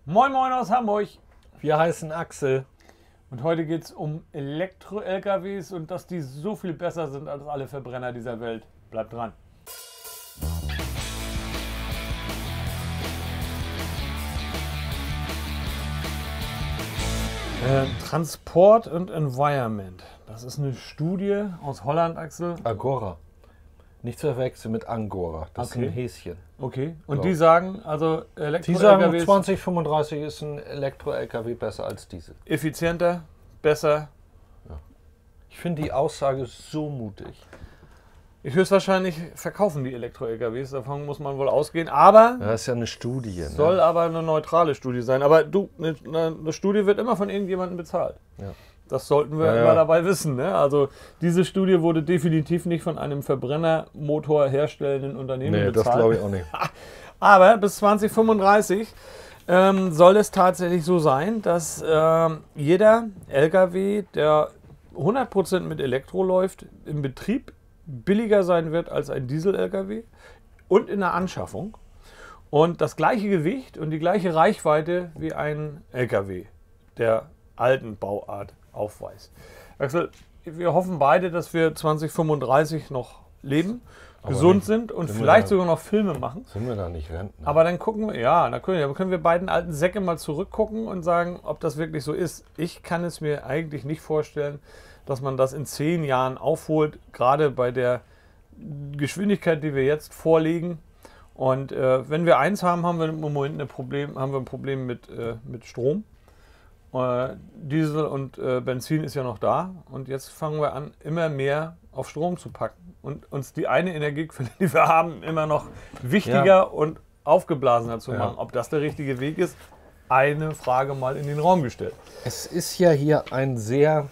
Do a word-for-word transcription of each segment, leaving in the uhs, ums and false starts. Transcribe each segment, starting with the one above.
Moin Moin aus Hamburg. Wir heißen Axel. Und heute geht es um Elektro-L K Ws und dass die so viel besser sind als alle Verbrenner dieser Welt. Bleibt dran. Äh, Transport und Environment. Das ist eine Studie aus Holland, Axel. Agora. Nicht zu verwechseln mit Angora. Das Okay. ist ein Häschen. Okay. Und Ja. die sagen, also Die Elektro-L K sagen, Ws zwanzig fünfunddreißig ist ein Elektro-L K W besser als Diesel. effizienter, besser. Ich finde die Aussage so mutig. Höchstwahrscheinlich verkaufen die Elektro-L K Ws, davon muss man wohl ausgehen. Aber Ja, das ist ja eine Studie. Ne? soll aber eine neutrale Studie sein. Aber du, eine, eine Studie wird immer von irgendjemandem bezahlt. Ja. Das sollten wir Ja, immer ja. dabei wissen. Ne? Also diese Studie wurde definitiv nicht von einem Verbrennermotor herstellenden Unternehmen Nee, das bezahlt. glaube ich auch nicht. Aber bis zwanzig fünfunddreißig ähm, soll es tatsächlich so sein, dass ähm, jeder L K W, der hundert Prozent mit Elektro läuft, im Betrieb billiger sein wird als ein Diesel-L K W und in der Anschaffung und das gleiche Gewicht und die gleiche Reichweite wie ein L K W der alten Bauart aufweist. Axel, wir hoffen beide, dass wir zwanzig fünfunddreißig noch leben, Aber gesund nicht- sind und sind wir vielleicht da- sogar noch Filme machen. Sind wir da nicht Rentner? Aber dann gucken wir, ja, dann können wir, dann können wir beiden alten Säcke mal zurückgucken und sagen, ob das wirklich so ist. Ich kann es mir eigentlich nicht vorstellen, dass man das in zehn Jahren aufholt, gerade bei der Geschwindigkeit, die wir jetzt vorlegen. Und äh, wenn wir eins haben, haben wir im Moment ein Problem, haben wir ein Problem mit, äh, mit Strom. Äh, Diesel und äh, Benzin ist ja noch da. Und jetzt fangen wir an, immer mehr auf Strom zu packen und uns die eine Energiequelle, die wir haben, immer noch wichtiger Ja. und aufgeblasener zu Ja. machen. Ob das der richtige Weg ist, eine Frage mal in den Raum gestellt. Es ist ja hier ein sehr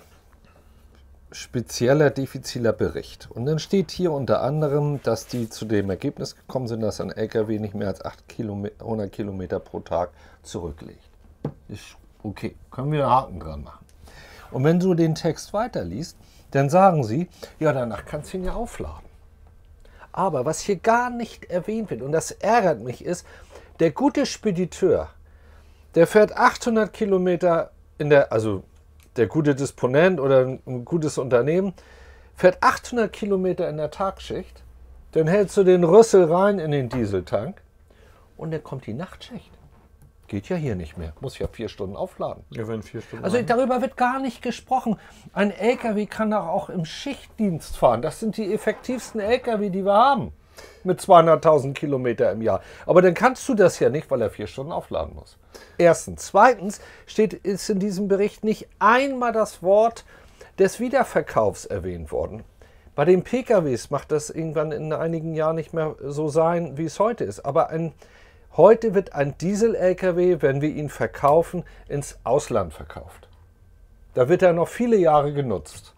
spezieller, diffiziler Bericht. Und dann steht hier unter anderem, dass die zu dem Ergebnis gekommen sind, dass ein L K W nicht mehr als achthundert Kilometer pro Tag zurücklegt. Ist okay, können wir einen Haken dran machen. Und wenn du den Text weiterliest, dann sagen sie, ja, danach kannst du ihn ja aufladen. Aber was hier gar nicht erwähnt wird, und das ärgert mich, ist, der gute Spediteur, der fährt achthundert Kilometer in der, also der gute Disponent oder ein gutes Unternehmen, fährt achthundert Kilometer in der Tagschicht, dann hältst du den Rüssel rein in den Dieseltank und dann kommt die Nachtschicht. Geht ja hier nicht mehr, muss ja vier Stunden aufladen. Ja, wenn vier Stunden Also haben. darüber wird gar nicht gesprochen. Ein L K W kann doch auch im Schichtdienst fahren. Das sind die effektivsten L K W, die wir haben. Mit zweihunderttausend Kilometer im Jahr. Aber dann kannst du das ja nicht, weil er vier Stunden aufladen muss. Erstens. Zweitens steht, ist in diesem Bericht nicht einmal das Wort des Wiederverkaufs erwähnt worden. Bei den P K Ws macht das irgendwann in einigen Jahren nicht mehr so sein, wie es heute ist. Aber ein, heute wird ein Diesel-L K W, wenn wir ihn verkaufen, ins Ausland verkauft. Da wird er noch viele Jahre genutzt.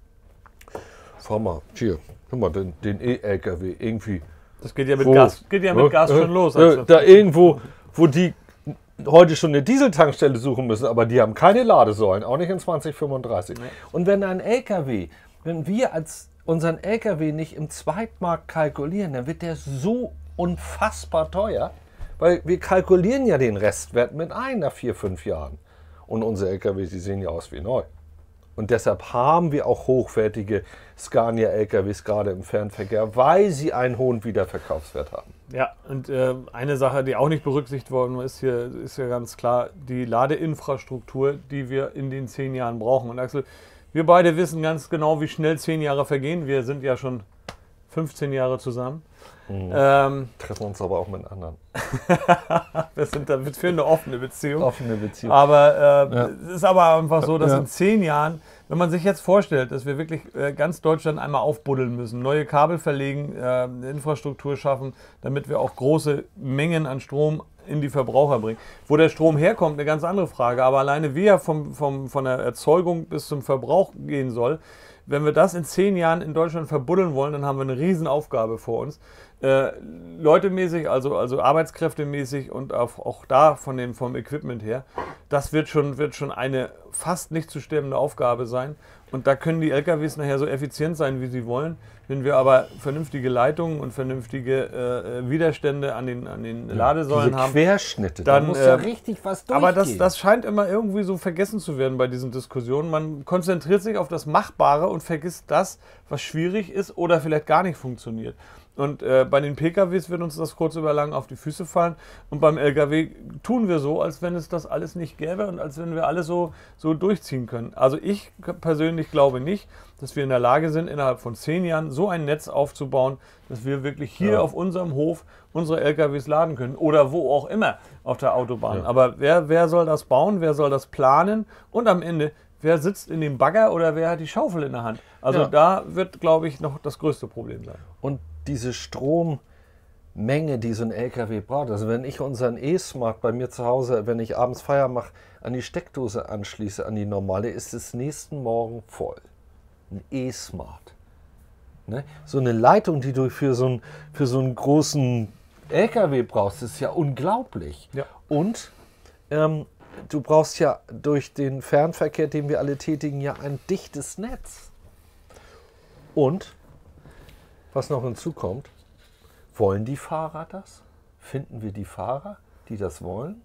Fahr mal, hier, guck mal, den, den E-L K W irgendwie. Das geht ja mit Wo? Gas, geht ja mit Äh, Gas äh, schon los. äh, Also. Da irgendwo, wo die heute schon eine Dieseltankstelle suchen müssen, aber die haben keine Ladesäulen, auch nicht in zwanzig fünfunddreißig. Nee. Und wenn ein L K W, wenn wir als unseren L K W nicht im Zweitmarkt kalkulieren, dann wird der so unfassbar teuer, weil wir kalkulieren ja den Restwert mit ein nach vier, fünf Jahren. Und unsere L K Ws, die sehen ja aus wie neu. Und deshalb haben wir auch hochwertige Scania-L K Ws gerade im Fernverkehr, weil sie einen hohen Wiederverkaufswert haben. Ja, und äh, eine Sache, die auch nicht berücksichtigt worden ist, hier ist ja ganz klar die Ladeinfrastruktur, die wir in den zehn Jahren brauchen. Und Axel, wir beide wissen ganz genau, wie schnell zehn Jahre vergehen. Wir sind ja schon fünfzehn Jahre zusammen. Mhm. Ähm, Treffen uns aber auch mit anderen. wir sind da für eine offene Beziehung. Offene Beziehung. Aber äh, Ja. es ist aber einfach so, dass Ja. in zehn Jahren, wenn man sich jetzt vorstellt, dass wir wirklich äh, ganz Deutschland einmal aufbuddeln müssen, neue Kabel verlegen, äh, eine Infrastruktur schaffen, damit wir auch große Mengen an Strom in die Verbraucher bringen. Wo der Strom herkommt, eine ganz andere Frage. Aber alleine wie er vom, vom, von der Erzeugung bis zum Verbrauch gehen soll, wenn wir das in zehn Jahren in Deutschland verbuddeln wollen, dann haben wir eine Riesenaufgabe vor uns. Äh, leutemäßig, also, also arbeitskräftemäßig und auch, auch da von dem, vom Equipment her. das wird schon, wird schon eine fast nicht zu stemmende Aufgabe sein. Und da können die L K Ws nachher so effizient sein, wie sie wollen. Wenn wir aber vernünftige Leitungen und vernünftige äh, Widerstände an den, an den Ladesäulen Diese haben, Querschnitte, dann da muss äh, ja richtig was durchgehen. aber das, das scheint immer irgendwie so vergessen zu werden bei diesen Diskussionen. Man konzentriert sich auf das Machbare und vergisst das, was schwierig ist oder vielleicht gar nicht funktioniert. Und äh, bei den P K Ws wird uns das kurz über lang auf die Füße fallen. Und beim L K W tun wir so, als wenn es das alles nicht gäbe und als wenn wir alle so, so durchziehen können. Also ich persönlich glaube nicht, dass wir in der Lage sind, innerhalb von zehn Jahren so ein Netz aufzubauen, dass wir wirklich hier Ja. auf unserem Hof unsere L K Ws laden können oder wo auch immer auf der Autobahn. Ja. Aber wer, wer soll das bauen, wer soll das planen und am Ende, wer sitzt in dem Bagger oder wer hat die Schaufel in der Hand? Also Ja. da wird, glaube ich, noch das größte Problem sein. Und diese Strommenge, die so ein L K W braucht, also wenn ich unseren E-Smart bei mir zu Hause, wenn ich abends Feier mache, an die Steckdose anschließe, an die normale, ist es nächsten Morgen voll. Ein E-Smart. Ne? So eine Leitung, die du für so, einen, für so einen großen L K W brauchst, ist ja unglaublich. Ja. Und ähm, du brauchst ja durch den Fernverkehr, den wir alle tätigen, ja ein dichtes Netz. Und was noch hinzukommt, wollen die Fahrer das? Finden wir die Fahrer, die das wollen?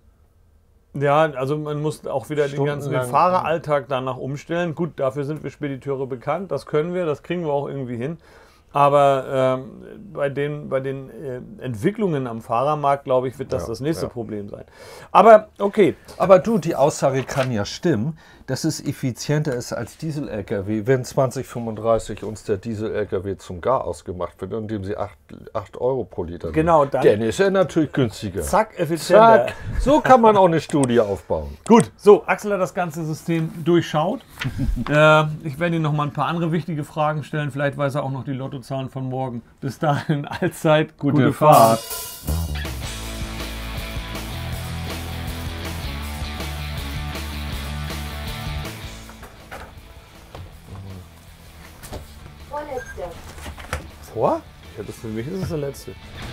Ja, also man muss auch wieder den ganzen den Stundenlang- Fahreralltag danach umstellen. Gut, dafür sind wir Spediteure bekannt, das können wir, das kriegen wir auch irgendwie hin. Aber ähm, bei den, bei den äh, Entwicklungen am Fahrermarkt, glaube ich, wird das Ja, das nächste ja. Problem sein. Aber okay, Aber du, die Aussage kann ja stimmen, dass es effizienter ist als Diesel-L K W, wenn zwanzig fünfunddreißig uns der Diesel-L K W zum Garaus gemacht wird, indem sie acht Euro pro Liter Genau, nehmen. dann- Dann ist er natürlich günstiger. zack, effizienter. Zack. So kann man auch eine Studie aufbauen. Gut, so, Axel hat das ganze System durchschaut. äh, ich werde ihm noch mal ein paar andere wichtige Fragen stellen. Vielleicht weiß er auch noch die Lottozahlen von morgen. Bis dahin, allzeit gute, Gute Fahrt. Vorletzte. Vor? Ja, das für mich ist es der letzte.